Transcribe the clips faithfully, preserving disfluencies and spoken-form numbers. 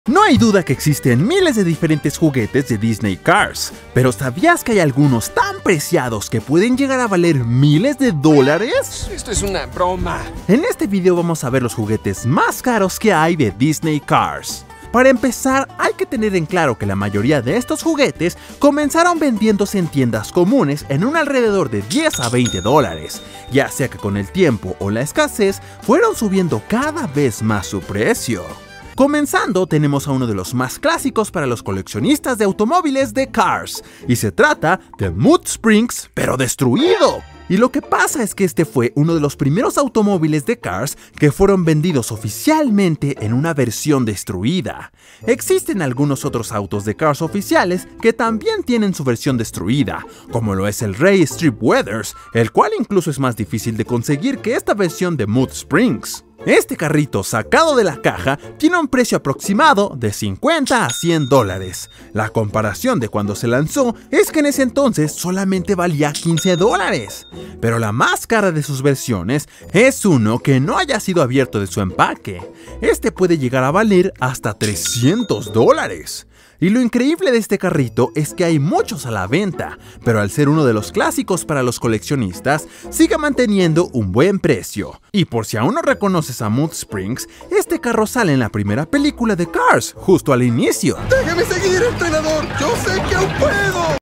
No hay duda que existen miles de diferentes juguetes de Disney Cars, pero ¿sabías que hay algunos tan preciados que pueden llegar a valer miles de dólares? Esto es una broma. En este video vamos a ver los juguetes más caros que hay de Disney Cars. Para empezar, hay que tener en claro que la mayoría de estos juguetes comenzaron vendiéndose en tiendas comunes en un alrededor de diez a veinte dólares, ya sea que con el tiempo o la escasez fueron subiendo cada vez más su precio. Comenzando, tenemos a uno de los más clásicos para los coleccionistas de automóviles de Cars, y se trata de Mud Springs, pero destruido. Y lo que pasa es que este fue uno de los primeros automóviles de Cars que fueron vendidos oficialmente en una versión destruida. Existen algunos otros autos de Cars oficiales que también tienen su versión destruida, como lo es el Ray Strip Weathers, el cual incluso es más difícil de conseguir que esta versión de Mud Springs. Este carrito sacado de la caja tiene un precio aproximado de cincuenta a cien dólares. La comparación de cuando se lanzó es que en ese entonces solamente valía quince dólares. Pero la más cara de sus versiones es uno que no haya sido abierto de su empaque. Este puede llegar a valer hasta trescientos dólares. Y lo increíble de este carrito es que hay muchos a la venta, pero al ser uno de los clásicos para los coleccionistas, sigue manteniendo un buen precio. Y por si aún no reconoces a Mud Springs, este carro sale en la primera película de Cars, justo al inicio. ¡Déjame seguir, entrenador! ¡Yo sé que aún puedo!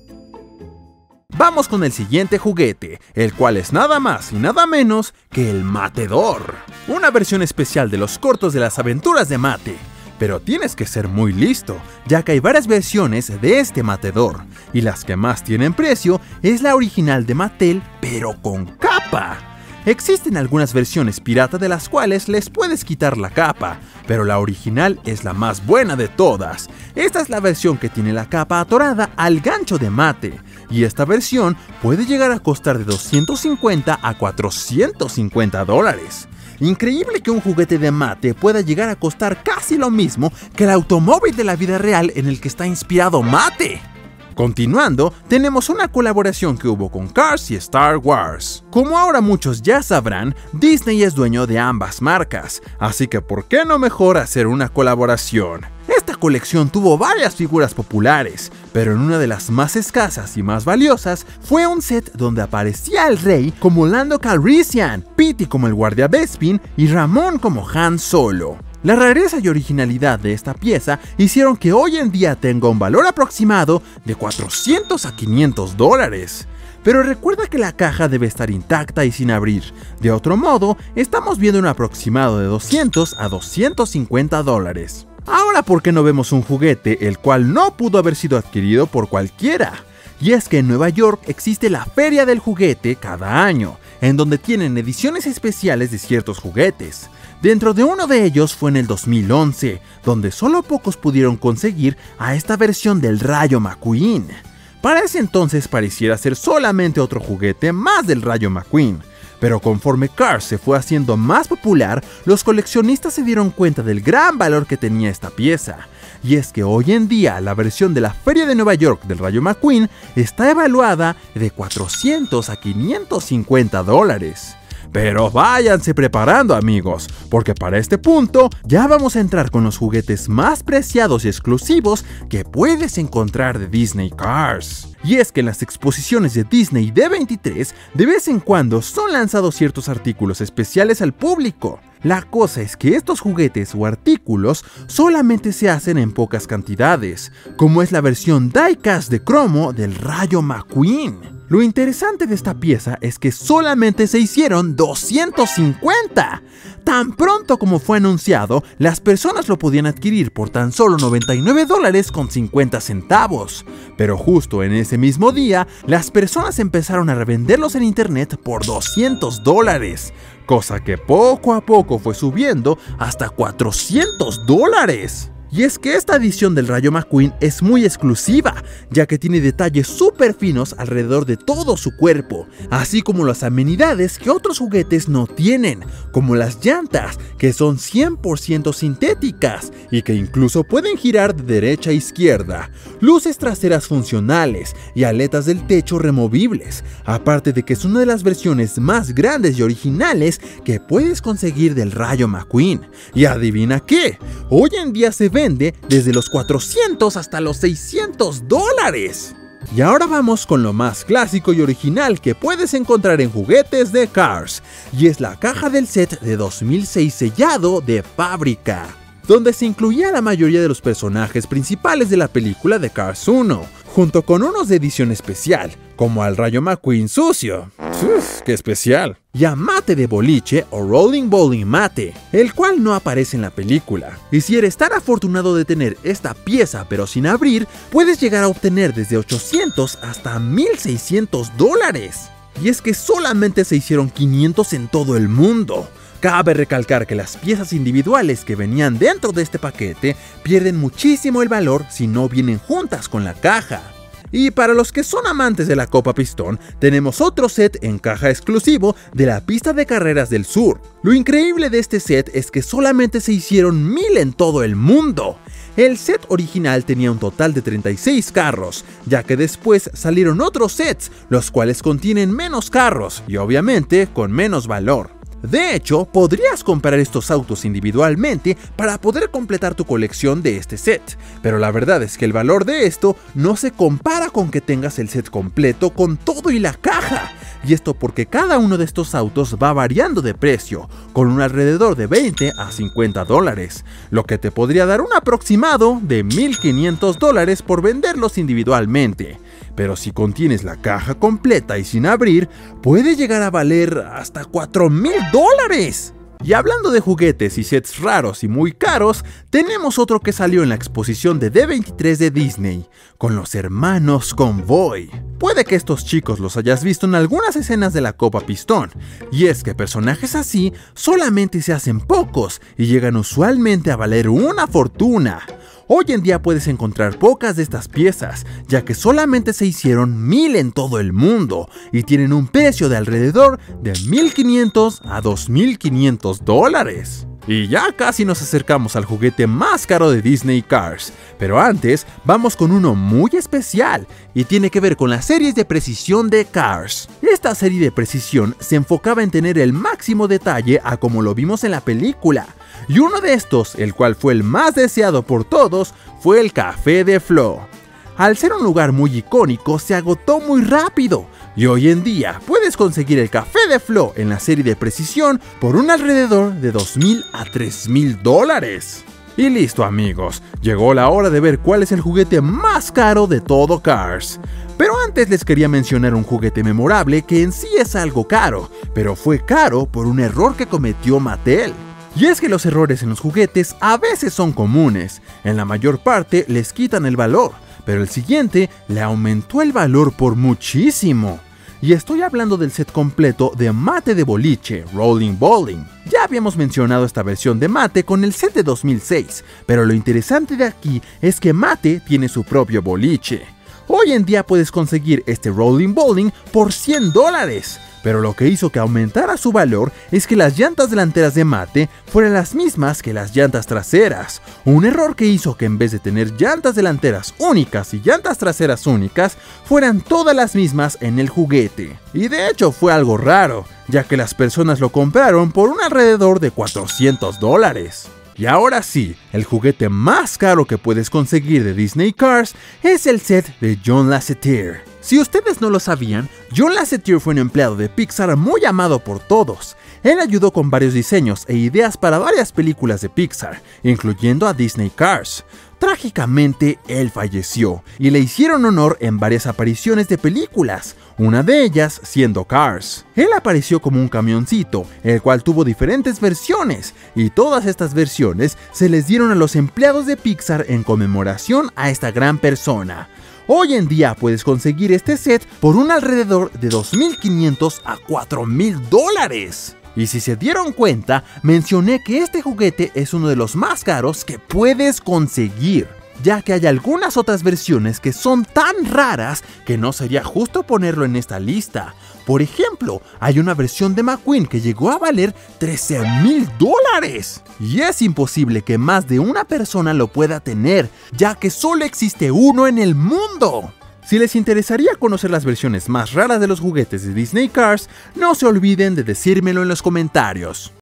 Vamos con el siguiente juguete, el cual es nada más y nada menos que el Matedor. Una versión especial de los cortos de las aventuras de Mate. Pero tienes que ser muy listo, ya que hay varias versiones de este Matedor, y las que más tienen precio es la original de Mattel, pero con capa. Existen algunas versiones pirata de las cuales les puedes quitar la capa, pero la original es la más buena de todas. Esta es la versión que tiene la capa atorada al gancho de Mate, y esta versión puede llegar a costar de doscientos cincuenta a cuatrocientos cincuenta dólares. Increíble que un juguete de Mate pueda llegar a costar casi lo mismo que el automóvil de la vida real en el que está inspirado Mate. Continuando, tenemos una colaboración que hubo con Cars y Star Wars. Como ahora muchos ya sabrán, Disney es dueño de ambas marcas, así que ¿por qué no mejor hacer una colaboración? Esta colección tuvo varias figuras populares, pero en una de las más escasas y más valiosas fue un set donde aparecía el Rey como Lando Calrissian, Petey como el guardia Bespin y Ramón como Han Solo. La rareza y originalidad de esta pieza hicieron que hoy en día tenga un valor aproximado de cuatrocientos a quinientos dólares. Pero recuerda que la caja debe estar intacta y sin abrir, de otro modo estamos viendo un aproximado de doscientos a doscientos cincuenta dólares. Ahora, ¿por qué no vemos un juguete el cual no pudo haber sido adquirido por cualquiera? Y es que en Nueva York existe la Feria del Juguete cada año, en donde tienen ediciones especiales de ciertos juguetes. Dentro de uno de ellos fue en el dos mil once, donde solo pocos pudieron conseguir a esta versión del Rayo McQueen. Para ese entonces pareciera ser solamente otro juguete más del Rayo McQueen. Pero conforme Cars se fue haciendo más popular, los coleccionistas se dieron cuenta del gran valor que tenía esta pieza. Y es que hoy en día la versión de la Feria de Nueva York del Rayo McQueen está evaluada de cuatrocientos a quinientos cincuenta dólares. Pero váyanse preparando, amigos, porque para este punto ya vamos a entrar con los juguetes más preciados y exclusivos que puedes encontrar de Disney Cars. Y es que en las exposiciones de Disney D veintitrés de vez en cuando son lanzados ciertos artículos especiales al público. La cosa es que estos juguetes o artículos solamente se hacen en pocas cantidades, como es la versión die-cast de cromo del Rayo McQueen. Lo interesante de esta pieza es que solamente se hicieron doscientos cincuenta. Tan pronto como fue anunciado, las personas lo podían adquirir por tan solo noventa y nueve dólares con cincuenta centavos. Pero justo en ese mismo día, las personas empezaron a revenderlos en internet por doscientos dólares. Cosa que poco a poco fue subiendo hasta cuatrocientos dólares. Y es que esta edición del Rayo McQueen es muy exclusiva, ya que tiene detalles súper finos alrededor de todo su cuerpo, así como las amenidades que otros juguetes no tienen, como las llantas, que son cien por ciento sintéticas y que incluso pueden girar de derecha a izquierda, luces traseras funcionales y aletas del techo removibles, aparte de que es una de las versiones más grandes y originales que puedes conseguir del Rayo McQueen. Y adivina qué, hoy en día se ve vende desde los cuatrocientos hasta los seiscientos dólares. Y ahora vamos con lo más clásico y original que puedes encontrar en juguetes de Cars, y es la caja del set de dos mil seis sellado de fábrica, donde se incluía la mayoría de los personajes principales de la película de Cars uno, junto con unos de edición especial, como al Rayo McQueen sucio. Uf, ¡qué especial! Y a Mate de boliche o Rolling Bowling Mate, el cual no aparece en la película. Y si eres tan afortunado de tener esta pieza pero sin abrir, puedes llegar a obtener desde ochocientos hasta mil seiscientos dólares. Y es que solamente se hicieron quinientos en todo el mundo. Cabe recalcar que las piezas individuales que venían dentro de este paquete pierden muchísimo el valor si no vienen juntas con la caja. Y para los que son amantes de la Copa Pistón, tenemos otro set en caja exclusivo de la pista de carreras del sur. Lo increíble de este set es que solamente se hicieron mil en todo el mundo. El set original tenía un total de treinta y seis carros, ya que después salieron otros sets, los cuales contienen menos carros y obviamente con menos valor. De hecho, podrías comprar estos autos individualmente para poder completar tu colección de este set, pero la verdad es que el valor de esto no se compara con que tengas el set completo con todo y la caja. Y esto porque cada uno de estos autos va variando de precio, con un alrededor de veinte a cincuenta dólares, lo que te podría dar un aproximado de mil quinientos dólares por venderlos individualmente. Pero si contienes la caja completa y sin abrir, puede llegar a valer hasta cuatro mil dólares. Y hablando de juguetes y sets raros y muy caros, tenemos otro que salió en la exposición de D veintitrés de Disney, con los hermanos Convoy. Puede que estos chicos los hayas visto en algunas escenas de la Copa Pistón, y es que personajes así solamente se hacen pocos y llegan usualmente a valer una fortuna. Hoy en día puedes encontrar pocas de estas piezas, ya que solamente se hicieron mil en todo el mundo y tienen un precio de alrededor de mil quinientos a dos mil quinientos dólares. Y ya casi nos acercamos al juguete más caro de Disney Cars, pero antes vamos con uno muy especial y tiene que ver con las series de precisión de Cars. Esta serie de precisión se enfocaba en tener el máximo detalle a como lo vimos en la película. Y uno de estos, el cual fue el más deseado por todos, fue el Café de Flo. Al ser un lugar muy icónico, se agotó muy rápido, y hoy en día puedes conseguir el Café de Flo en la serie de precisión por un alrededor de dos mil a tres mil dólares. Y listo amigos, llegó la hora de ver cuál es el juguete más caro de todo Cars. Pero antes les quería mencionar un juguete memorable que en sí es algo caro, pero fue caro por un error que cometió Mattel. Y es que los errores en los juguetes a veces son comunes, en la mayor parte les quitan el valor, pero el siguiente le aumentó el valor por muchísimo. Y estoy hablando del set completo de Mate de boliche, Rolling Bowling. Ya habíamos mencionado esta versión de Mate con el set de dos mil seis, pero lo interesante de aquí es que Mate tiene su propio boliche. Hoy en día puedes conseguir este Rolling Bowling por cien dólares. Pero lo que hizo que aumentara su valor es que las llantas delanteras de Mate fueran las mismas que las llantas traseras. Un error que hizo que en vez de tener llantas delanteras únicas y llantas traseras únicas, fueran todas las mismas en el juguete. Y de hecho fue algo raro, ya que las personas lo compraron por un alrededor de cuatrocientos dólares. Y ahora sí, el juguete más caro que puedes conseguir de Disney Cars es el set de John Lasseter. Si ustedes no lo sabían, John Lasseter fue un empleado de Pixar muy amado por todos. Él ayudó con varios diseños e ideas para varias películas de Pixar, incluyendo a Disney Cars. Trágicamente, él falleció y le hicieron honor en varias apariciones de películas, una de ellas siendo Cars. Él apareció como un camioncito, el cual tuvo diferentes versiones, y todas estas versiones se les dieron a los empleados de Pixar en conmemoración a esta gran persona. Hoy en día puedes conseguir este set por un alrededor de dos mil quinientos a cuatro mil dólares. Y si se dieron cuenta, mencioné que este juguete es uno de los más caros que puedes conseguir, ya que hay algunas otras versiones que son tan raras que no sería justo ponerlo en esta lista. Por ejemplo, hay una versión de McQueen que llegó a valer trece mil dólares. Y es imposible que más de una persona lo pueda tener, ya que solo existe uno en el mundo. Si les interesaría conocer las versiones más raras de los juguetes de Disney Cars, no se olviden de decírmelo en los comentarios.